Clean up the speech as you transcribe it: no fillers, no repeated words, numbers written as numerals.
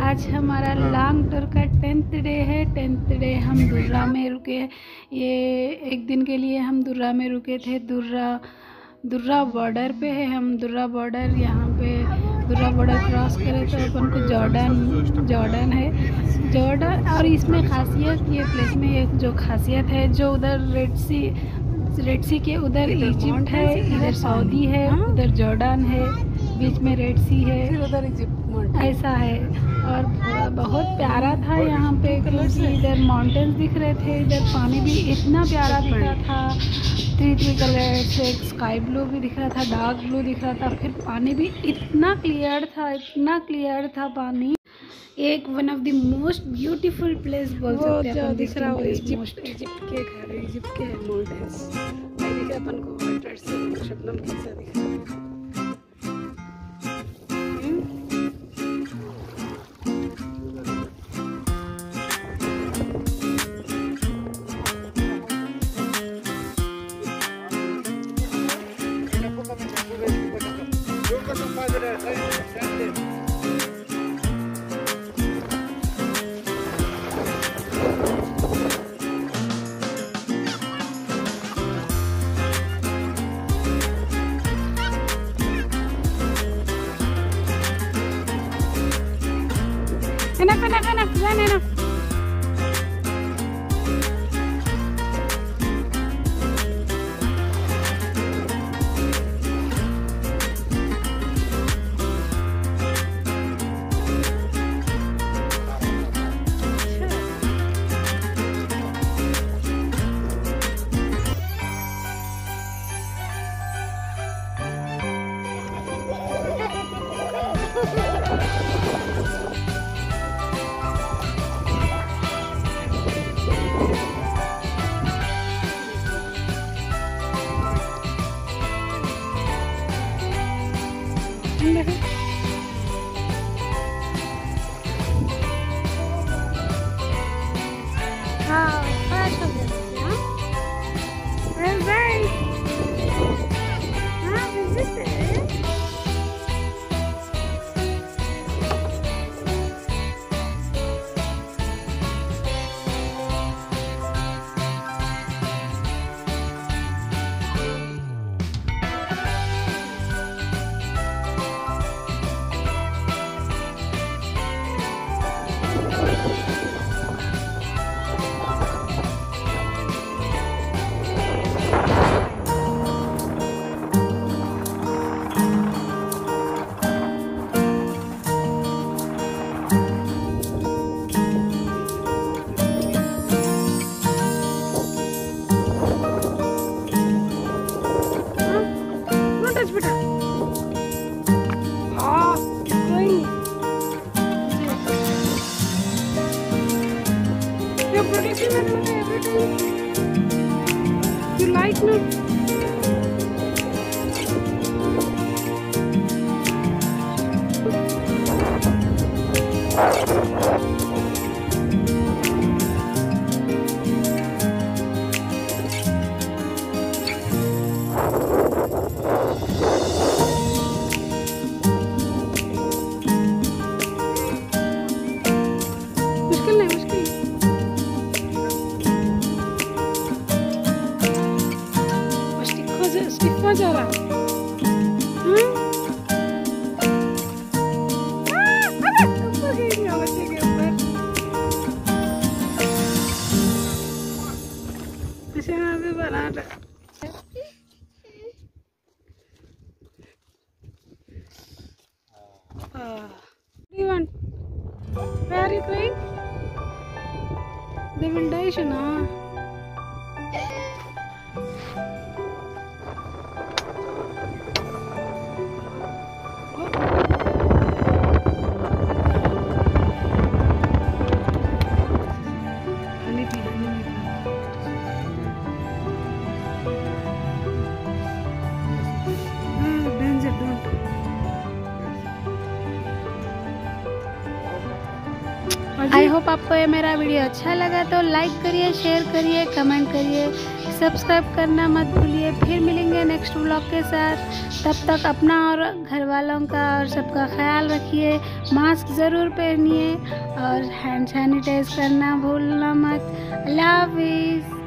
आज हमारा long tour का 10th डे है। 10th डे हम दुर्रा में रुके। ये एक दिन के लिए हम दुर्रा में रुके थे। दुर्रा बॉर्डर पे है। हम दुर्रा बॉर्डर यहाँ पे दुर्रा बॉर्डर क्रॉस करें तो अपन को जॉर्डन है। जॉर्डन और इसमें खासियत ये प्लेस में एक जो खासियत है, जो उधर रेड सी के उधर इजिप्ट है, इधर सऊदी है, उधर जॉर्डन है, बीच में रेड सी है, उधर इजिप्ट ऐसा है। और बहुत प्यारा था यहाँ पे, क्योंकि इधर माउंटेन्स दिख रहे थे, इधर पानी भी इतना प्यारा दिख रहा था। 3 कलर से स्काई ब्लू भी दिख रहा था, डार्क ब्लू दिख रहा था, फिर पानी भी इतना क्लियर था पानी। एक one of the most beautiful place बोल सकते हैं अपन। दिख रहा है इजिप्ट के घर, इजिप्ट के माउंटेन्स दिख रहा अपन को। वाटर से शबनम कैसा दिख रहा है। Enough. You like me? Stiff जा रहा है। भी बना रहा Where are you going? They will die, Shana. I hope आपको ये मेरा वीडियो अच्छा लगा तो लाइक करिए, शेयर करिए, कमेंट करिए, सब्सक्राइब करना मत भूलिए। फिर मिलेंगे नेक्स्ट व्लॉग के साथ। तब तक अपना और घर वालों का और सबका ख्याल रखिए। मास्क ज़रूर पहनिए और हैंड सैनिटाइज करना भूलना मत। अल्लाह हाफिज़।